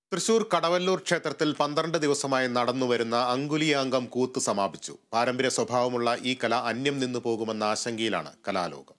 തൃശൂർ കടവല്ലൂർ ക്ഷേത്രത്തിൽ 12 ദിവസമായി നടന്നുവരുന്ന അങ്കുലിയാങ്കം കൂത്ത് സമാപിച്ചു. പാരമ്പര്യ സ്വഭാവമുള്ള ഈ കല അന്യം നിന്നു പോകുമെന്ന ആശങ്കയിലാണ് കലാലോകം.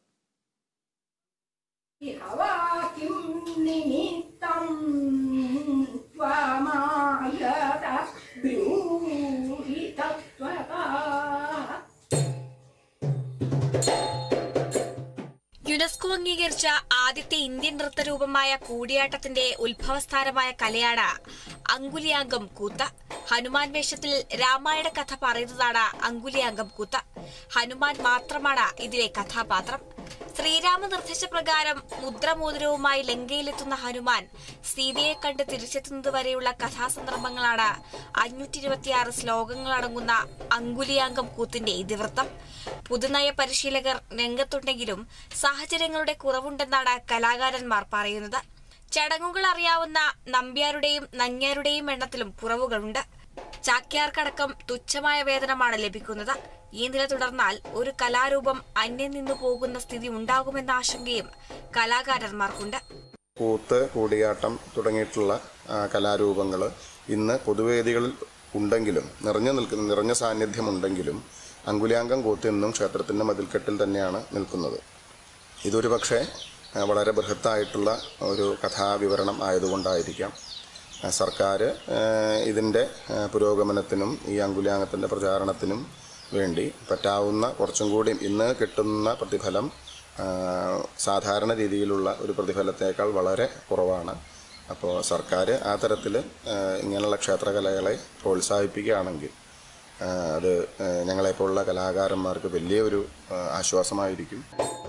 യുനെസ്കോ അംഗീകരിച്ച ആദ്യത്തെ ഇന്ത്യൻ നൃത്തരൂപമായ കൂടിയാട്ടത്തിന്റെ ഉത്ഭവസ്ഥാനമായ കലയാണ് അങ്കുലിയാങ്കം കൂത്ത്. ഹനുമാൻ വേഷത്തിൽ രാമായണ കഥ പറയുന്നതാണ് അങ്കുലിയാങ്കം കൂത്ത്. ഹനുമാൻ മാത്രമാണ് ഇതിലെ കഥാപാത്രം. ശ്രീരാമ നിർദ്ദേശപ്രകാരം മുദ്രമോതിരവുമായി ലങ്കയിലെത്തുന്ന ഹനുമാൻ സീതയെ കണ്ട് തിരിച്ചെത്തുന്നതുവരെയുള്ള കഥാസന്ദർഭങ്ങളാണ് 526 ശ്ലോകങ്ങളടങ്ങുന്ന അങ്കുലിയാങ്കം കൂത്തിന്റെ ഇതിവൃത്തം. പുതുനയ പരിശീലകർ രംഗത്തുണ്ടെങ്കിലും സാഹചര്യങ്ങളുടെ കുറവുണ്ടെന്നാണ് കലാകാരന്മാർ പറയുന്നത്. ചടങ്ങുകൾ അറിയാവുന്ന നമ്പ്യാരുടെയും നങ്ങ്യാരുടെയും എണ്ണത്തിലും കുറവുകളുണ്ട്. ചാക്യാർക്കടക്കം തുച്ഛമായ വേതനമാണ് ലഭിക്കുന്നത്. ഈ നില തുടർന്നാൽ ഒരു കലാരൂപം അന്യം നിന്നു പോകുന്ന സ്ഥിതി ഉണ്ടാകുമെന്ന ആശങ്കയും കലാകാരന്മാർക്കുണ്ട്. കൂത്ത്, കൂടിയാട്ടം തുടങ്ങിയിട്ടുള്ള കലാരൂപങ്ങൾ ഇന്ന് പൊതുവേദികളിൽ ഉണ്ടെങ്കിലും നിറഞ്ഞ സാന്നിധ്യമുണ്ടെങ്കിലും അങ്കുലിയാങ്കം കൂത്ത് എന്നും ക്ഷേത്രത്തിന്റെ മതിൽക്കെട്ടിൽ തന്നെയാണ് നിൽക്കുന്നത്. ഇതൊരു പക്ഷേ വളരെ ബൃഹത്തായിട്ടുള്ള ഒരു കഥാവിവരണം ആയതുകൊണ്ടായിരിക്കാം സർക്കാർ ഇതിൻ്റെ പുരോഗമനത്തിനും ഈ അങ്കുലിയാങ്കത്തിൻ്റെ പ്രചാരണത്തിനും വേണ്ടി പറ്റാവുന്ന കുറച്ചും കൂടി ഇന്ന് കിട്ടുന്ന പ്രതിഫലം സാധാരണ രീതിയിലുള്ള ഒരു പ്രതിഫലത്തേക്കാൾ വളരെ കുറവാണ്. അപ്പോൾ സർക്കാർ ആ തരത്തിൽ ഇങ്ങനെയുള്ള ക്ഷേത്രകലകളെ പ്രോത്സാഹിപ്പിക്കുകയാണെങ്കിൽ അത് ഞങ്ങളെപ്പോലുള്ള കലാകാരന്മാർക്ക് വലിയൊരു ആശ്വാസമായിരിക്കും.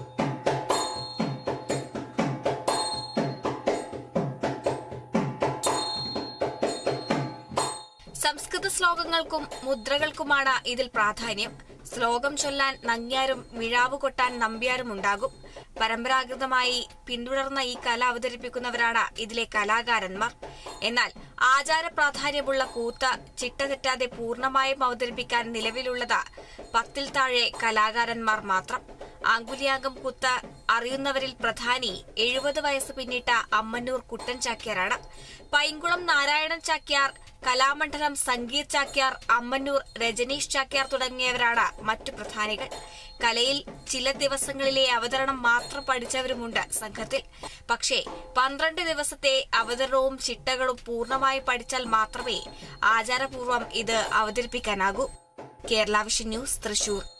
സംസ്കൃത ശ്ലോകങ്ങൾക്കും മുദ്രകൾക്കുമാണ് ഇതിൽ പ്രാധാന്യം. ശ്ലോകം ചൊല്ലാൻ നങ്ങ്യാരും മിഴാവ് കൊട്ടാൻ നമ്പ്യാരും ഉണ്ടാകും. പരമ്പരാഗതമായി പിന്തുടർന്ന ഈ കല അവതരിപ്പിക്കുന്നവരാണ് ഇതിലെ കലാകാരന്മാർ. എന്നാൽ ആചാര പ്രാധാന്യമുള്ള കൂത്ത് ചിട്ട തെറ്റാതെ പൂർണ്ണമായും അവതരിപ്പിക്കാൻ നിലവിലുള്ളത് 10-ൽ താഴെ കലാകാരന്മാർ മാത്രം. അങ്കുലിയാങ്കം കൂത്ത് അറിയുന്നവരിൽ പ്രധാനി 70 വയസ്സ് പിന്നിട്ട അമ്മന്നൂർ കുട്ടൻ ചാക്യാരാണ്. പൈങ്കുളം നാരായണൻ ചാക്യാർ, കലാമണ്ഡലം സംഗീത് ചാക്യാർ, അമ്മന്നൂർ രജനീഷ് ചാക്യാർ തുടങ്ങിയവരാണ് മറ്റു പ്രധാനികൾ. കലയിൽ ചില ദിവസങ്ങളിലെ അവതരണം മാത്രം പഠിച്ചവരുമുണ്ട് സംഘത്തിൽ. പക്ഷേ 12 ദിവസത്തെ അവതരണവും ചിട്ടകളും പൂർണ്ണമായി പഠിച്ചാൽ മാത്രമേ ആചാരപൂർവ്വം ഇത് അവതരിപ്പിക്കാനാകൂ. Kerala vision news, Thrissur.